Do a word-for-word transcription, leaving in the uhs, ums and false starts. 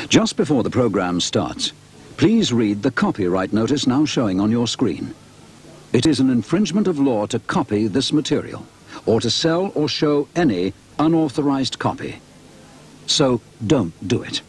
Just before the program starts, please read the copyright notice now showing on your screen. It is an infringement of law to copy this material, or to sell or show any unauthorized copy. So don't do it.